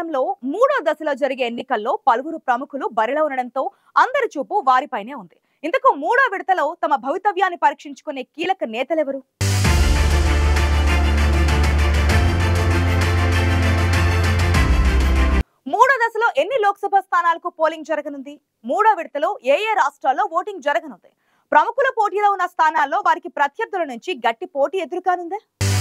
ప్రచారంలో మూడో దశలో జరిగే ఎన్నికల్లో పలువురు ప్రముఖులు బరిలో ఉండడంతో అందరి చూపు వారిపైనే ఉంది. ఇంతకు మూడో విడతలో తమ భవితవ్యాన్ని పరీక్షించుకునే కీలక నేతలెవరు? మూడో దశలో ఎన్ని లోక్సభ స్థానాలకు పోలింగ్ జరగనుంది? మూడో విడతలో ఏ రాష్ట్రాల్లో ఓటింగ్ జరగనుంది? ప్రముఖుల పోటీలో ఉన్న స్థానాల్లో వారికి ప్రత్యర్థుల నుంచి గట్టి పోటీ ఎదురుకానుంది.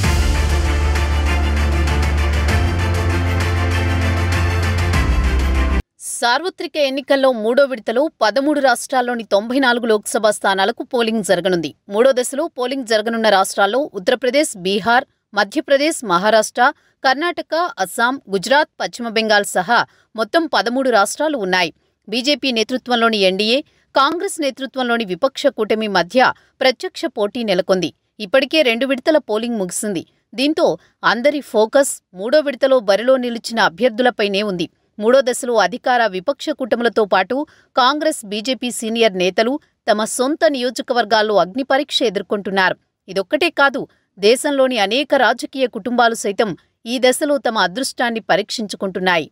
సార్వత్రిక ఎన్నికల్లో మూడో విడతలో 13 రాష్ట్రాల్లోని 94 లోక్సభ స్థానాలకు పోలింగ్ జరగనుంది. మూడో దశలో పోలింగ్ జరగనున్న రాష్ట్రాల్లో ఉత్తరప్రదేశ్, బీహార్, మధ్యప్రదేశ్, మహారాష్ట్ర, కర్ణాటక, అస్సాం, గుజరాత్, పశ్చిమ బెంగాల్ సహా మొత్తం 13 రాష్ట్రాలు ఉన్నాయి. బీజేపీ నేతృత్వంలోని ఎన్డీఏ, కాంగ్రెస్ నేతృత్వంలోని విపక్ష కూటమి మధ్య ప్రత్యక్ష పోటీ నెలకొంది. ఇప్పటికే 2 విడతల పోలింగ్ ముగిసింది. దీంతో అందరి ఫోకస్ మూడో విడతలో బరిలో నిలిచిన అభ్యర్థులపైనే ఉంది. మూడో దశలో అధికార విపక్ష కూటములతో పాటు కాంగ్రెస్, బీజేపీ సీనియర్ నేతలు తమ సొంత నియోజకవర్గాల్లో అగ్నిపరీక్ష ఎదుర్కొంటున్నారు. ఇదొక్కటే కాదు, దేశంలోని అనేక రాజకీయ కుటుంబాలు సైతం ఈ దశలో తమ అదృష్టాన్ని పరీక్షించుకుంటున్నాయి.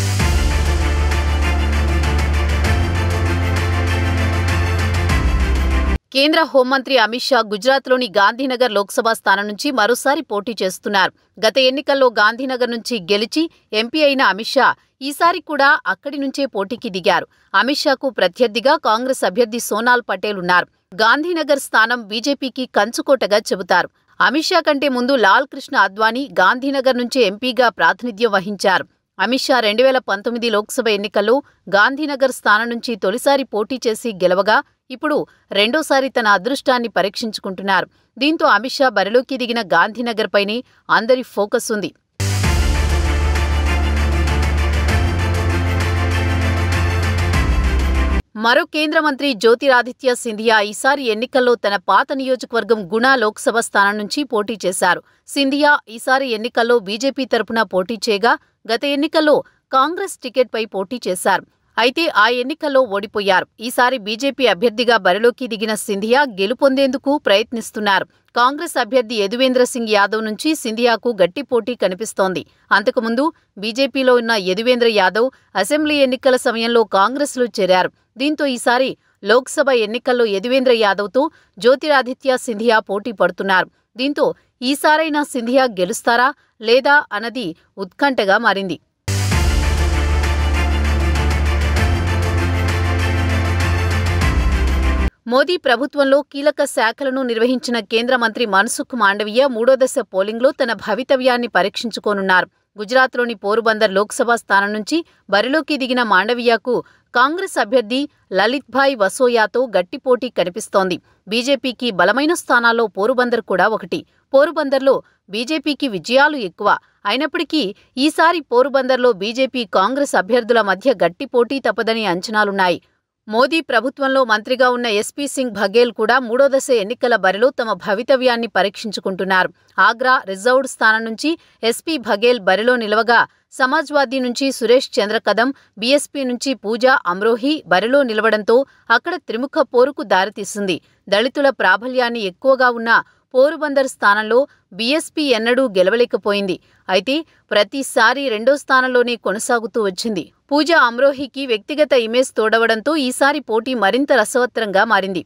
కేంద్ర హోంమంత్రి అమిత్ షా గుజరాత్లోని గాంధీనగర్ లోక్సభ స్థానం నుంచి మరోసారి పోటీ చేస్తున్నారు. గత ఎన్నికల్లో గాంధీనగర్ నుంచి గెలిచి ఎంపీ అయిన అమిత్ షా ఈసారి కూడా అక్కడి నుంచే పోటీకి దిగారు. అమిత్ షాకు ప్రత్యర్థిగా కాంగ్రెస్ అభ్యర్థి సోనాల్ పటేల్ ఉన్నారు. గాంధీనగర్ స్థానం బీజేపీకి కంచుకోటగా చెబుతారు. అమిత్ షా కంటే ముందు లాల్ కృష్ణ అద్వానీ గాంధీనగర్ నుంచి ఎంపీగా ప్రాతినిధ్యం వహించారు. అమిత్ షా 2019 లోక్సభ ఎన్నికల్లో గాంధీనగర్ స్థానం నుంచి తొలిసారి పోటీ చేసి గెలవగా ఇప్పుడు రెండోసారి తన అదృష్టాన్ని పరీక్షించుకుంటున్నారు. దీంతో అమిత్ షా బరిలోకి దిగిన గాంధీనగర్ పైనే అందరి ఫోకస్ ఉంది. మరో కేంద్ర మంత్రి జ్యోతిరాదిత్య సింధియా ఈసారి ఎన్నికల్లో తన పాత నియోజకవర్గం గుణ లోక్సభ స్థానం నుంచి పోటీ చేశారు. సింధియా ఈసారి ఎన్నికల్లో బీజేపీ తరపున పోటీ చేయగా గత ఎన్నికల్లో కాంగ్రెస్ టికెట్పై పోటీ చేశారు. అయితే ఆ ఎన్నికల్లో ఓడిపోయారు. ఈసారి బీజేపీ అభ్యర్థిగా బరిలోకి దిగిన సింధియా గెలుపొందేందుకు ప్రయత్నిస్తున్నారు. కాంగ్రెస్ అభ్యర్థి యదువేంద్ర సింగ్ యాదవ్ నుంచి సింధియాకు గట్టి పోటీ కనిపిస్తోంది. అంతకుముందు బీజేపీలో ఉన్న యదువేంద్ర యాదవ్ అసెంబ్లీ ఎన్నికల సమయంలో కాంగ్రెస్లో చేరారు. దీంతో ఈసారి లోక్సభ ఎన్నికల్లో యదువేంద్ర యాదవ్తో జ్యోతిరాదిత్య సింధియా పోటీ పడుతున్నారు. దీంతో ఈసారైనా సింధియా గెలుస్తారా లేదా అన్నది ఉత్కంఠగా మారింది. మోదీ ప్రభుత్వంలో కీలక శాఖలను నిర్వహించిన కేంద్ర మంత్రి మన్సుఖ్ మాండవీయ మూడో దశ పోలింగ్లో తన భవితవ్యాన్ని పరీక్షించుకోనున్నారు. గుజరాత్లోని పోరుబందర్ లోక్సభ స్థానం నుంచి బరిలోకి దిగిన మాండవీయకు కాంగ్రెస్ అభ్యర్థి లలిత్భాయ్ వసోయాతో గట్టి పోటీ కనిపిస్తోంది. బీజేపీకి బలమైన స్థానాల్లో పోరుబందర్ కూడా ఒకటి. పోరుబందర్లో బీజేపీకి విజయాలు ఎక్కువ అయినప్పటికీ ఈసారి పోరుబందర్లో బీజేపీ, కాంగ్రెస్ అభ్యర్థుల మధ్య గట్టి పోటీ తప్పదని అంచనాలున్నాయి. మోదీ ప్రభుత్వంలో మంత్రిగా ఉన్న ఎస్పీ సింగ్ బఘేల్ కూడా మూడో దశ ఎన్నికల బరిలో తమ భవితవ్యాన్ని పరీక్షించుకుంటున్నారు. ఆగ్రా రిజర్వ్డ్ స్థానం నుంచి ఎస్పీ బఘేల్ బరిలో నిలవగా సమాజ్వాదీ నుంచి సురేష్ చంద్ర కదం, బీఎస్పీ నుంచి పూజా అమ్రోహి బరిలో నిలవడంతో అక్కడ త్రిముఖ పోరుకు దారితీసింది. దళితుల ప్రాబల్యాన్ని ఎక్కువగా ఉన్న పోరుబందర్ స్థానంలో బీఎస్పీ ఎన్నడూ గెలవలేకపోయింది. అయితే ప్రతిసారి రెండో స్థానంలోనే కొనసాగుతూ వచ్చింది. పూజా అమ్రోహికి వ్యక్తిగత ఇమేజ్ తోడవడంతో ఈసారి పోటీ మరింత రసవత్తరంగా మారింది.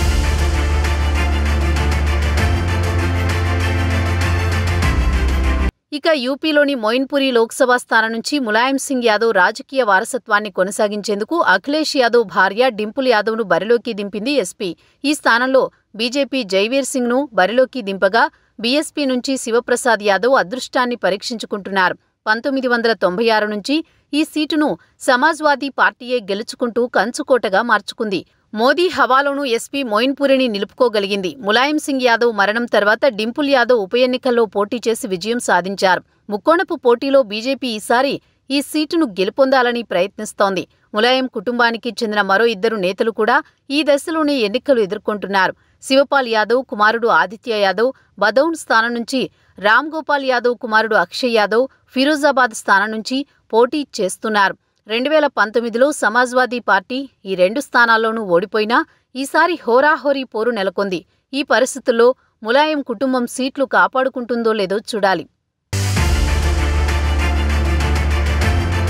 ఇక యూపీలోని మొయిన్పురి లోక్సభ స్థానం నుంచి ములాయం సింగ్ యాదవ్ రాజకీయ వారసత్వాన్ని కొనసాగించేందుకు అఖిలేష్ యాదవ్ భార్య డింపుల్ యాదవ్ను బరిలోకి దింపింది ఎస్పీ. ఈ స్థానంలో బీజేపీ జైవీర్ సింగ్ను బరిలోకి దింపగా బీఎస్పీ నుంచి శివప్రసాద్ యాదవ్ అదృష్టాన్ని పరీక్షించుకుంటున్నారు. 1996 నుంచి ఈ సీటును సమాజ్వాదీ పార్టీయే గెలుచుకుంటూ కంచుకోటగా మార్చుకుంది. మోదీ హవాలోనూ ఎస్పీ మొయిన్పురిని నిలుపుకోగలిగింది. ములాయం సింగ్ యాదవ్ మరణం తర్వాత డింపుల్ యాదవ్ ఉప ఎన్నికల్లో పోటీ చేసి విజయం సాధించారు. ముక్కోణపు పోటీలో బీజేపీ ఈసారి ఈ సీటును గెలుపొందాలని ప్రయత్నిస్తోంది. ములాయం కుటుంబానికి చెందిన మరో 2 నేతలు కూడా ఈ దశలోనే ఎన్నికలు ఎదుర్కొంటున్నారు. శివపాల్ యాదవ్ కుమారుడు ఆదిత్య యాదవ్ బదౌన్ స్థానం నుంచి, రామ్ గోపాల్ యాదవ్ కుమారుడు అక్షయ్ యాదవ్ ఫిరోజాబాద్ స్థానం నుంచి పోటీ చేస్తున్నారు. 2019లో సమాజ్వాదీ పార్టీ ఈ 2 స్థానాల్లోనూ ఓడిపోయినా ఈసారి హోరాహోరీ పోరు నెలకొంది. ఈ పరిస్థితుల్లో ములాయం కుటుంబం సీట్లు కాపాడుకుంటుందో లేదో చూడాలి.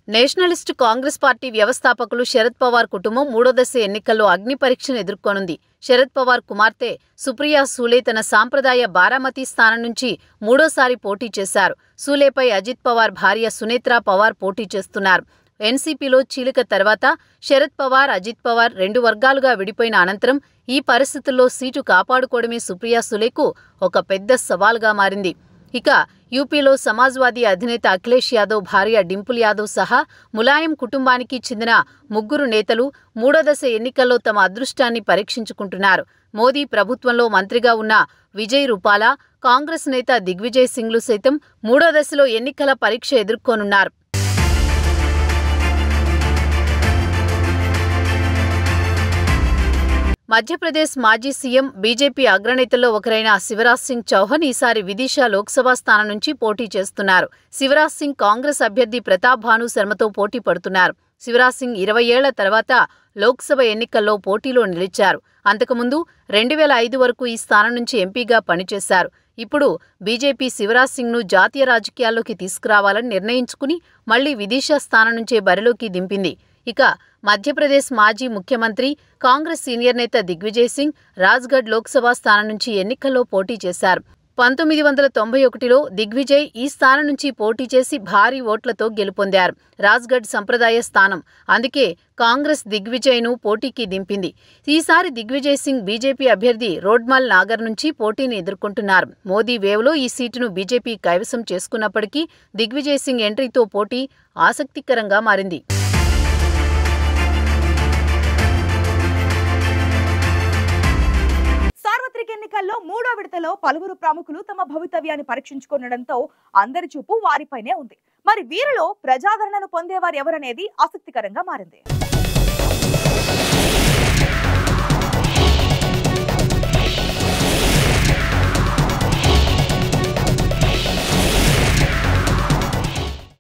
నేషనలిస్ట్ కాంగ్రెస్ పార్టీ వ్యవస్థాపకులు శరద్ పవార్ కుటుంబం మూడో దశ ఎన్నికల్లో అగ్ని పరీక్షను ఎదుర్కొనుంది. శరద్ పవార్ కుమార్తె సుప్రియా సూలే తన సాంప్రదాయ బారామతి స్థానం నుంచి మూడోసారి పోటీ చేశారు. సూలేపై అజిత్ పవార్ భార్య సునేత్రా పవార్ పోటీ చేస్తున్నారు. ఎన్సీపీలో చీలిక తర్వాత శరద్ పవార్, అజిత్ పవార్ 2 వర్గాలుగా విడిపోయిన అనంతరం ఈ పరిస్థితుల్లో సీటు కాపాడుకోవడమే సుప్రియా సూలేకు ఒక పెద్ద సవాల్గా మారింది. ఇక యూపీలో సమాజ్వాదీ అధినేత అఖిలేష్ యాదవ్ భార్య డింపుల్ యాదవ్ సహా ములాయం కుటుంబానికి చెందిన 3 నేతలు మూడో దశ ఎన్నికల్లో తమ అదృష్టాన్ని పరీక్షించుకుంటున్నారు. మోదీ ప్రభుత్వంలో మంత్రిగా ఉన్న విజయ్ రూపాలా, కాంగ్రెస్ నేత దిగ్విజయ్ సింగ్లు సైతం మూడో దశలో ఎన్నికల పరీక్ష ఎదుర్కోనున్నారు. మధ్యప్రదేశ్ మాజీ సీఎం, బీజేపీ అగ్రనేతల్లో ఒకరైన శివరాజ్ సింగ్ చౌహాన్ ఈసారి విదిశా లోక్సభ స్థానం నుంచి పోటీ చేస్తున్నారు. శివరాజ్ సింగ్ కాంగ్రెస్ అభ్యర్థి ప్రతాప్ భాను శర్మతో పోటీ పడుతున్నారు. శివరాజ్ సింగ్ 20 ఏళ్ల తర్వాత లోక్సభ ఎన్నికల్లో పోటీలో నిలిచారు. అంతకుముందు 2005 వరకు ఈ స్థానం నుంచి ఎంపీగా పనిచేశారు. ఇప్పుడు బీజేపీ శివరాజ్ సింగ్ను జాతీయ రాజకీయాల్లోకి తీసుకురావాలని నిర్ణయించుకుని మళ్లీ విదిశా స్థానం నుంచే బరిలోకి దింపింది. ఇక మధ్యప్రదేశ్ మాజీ ముఖ్యమంత్రి, కాంగ్రెస్ సీనియర్ నేత దిగ్విజయ్ సింగ్ రాజ్గఢ్ లోక్సభ స్థానం నుంచి ఎన్నికల్లో పోటీ చేశారు. 1991లో దిగ్విజయ్ ఈ స్థానం నుంచి పోటీ చేసి భారీ ఓట్లతో గెలుపొందారు. రాజ్గఢ్ సంప్రదాయ స్థానం, అందుకే కాంగ్రెస్ దిగ్విజయ్ను పోటీకి దింపింది. ఈసారి దిగ్విజయ్ సింగ్ బీజేపీ అభ్యర్థి రోడ్మల్ నాగర్ నుంచి పోటీని ఎదుర్కొంటున్నారు. మోదీ వేవ్లో ఈ సీటును బీజేపీ కైవసం చేసుకున్నప్పటికీ దిగ్విజయ్ సింగ్ ఎంట్రీతో పోటీ ఆసక్తికరంగా మారింది. సార్వత్రిక ఎన్నికల్లో మూడో విడతలో పలువురు ప్రముఖులు తమ భవితవ్యాన్ని పరీక్షించుకోవడంతో అందరి చూపు వారిపైనే ఉంది. మరి వీరిలో ప్రజాదరణను పొందేవారు ఎవరనేది ఆసక్తికరంగా మారింది.